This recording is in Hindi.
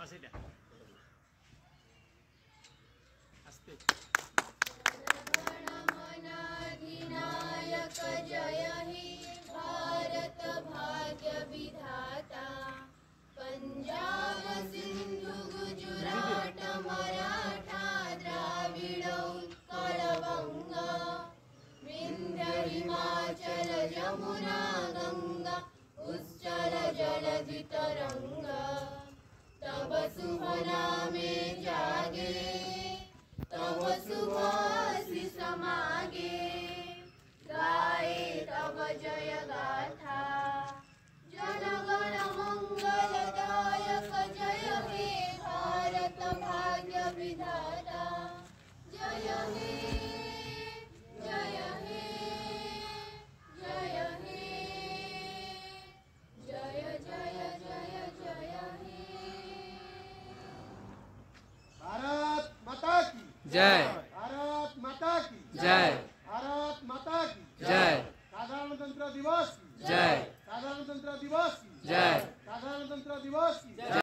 गणमनाधिनायक जय हे भारत भाग्य विधाता। पंजाब सिंधु गुजरात मराठा द्राविड़ उत्कल बंग। विंध्य हिमाचल यमुना गंगा उच्चल जलधि तरंग। तब शुभ नामे जागे तब शुभ आशीष मागे। गाए तब जय गाथा जन गण मंगलदायक जय हे भारत भाग्य विधाता। जय हे जय हे जय हे जय जय जय जय हे। भारत माता की जय। भारत माता की जय। भारत माता की जय। साधारणतंत्र दिवस की जय। साधारणतंत्र दिवस की जय। साधारणतंत्र दिवस की जय।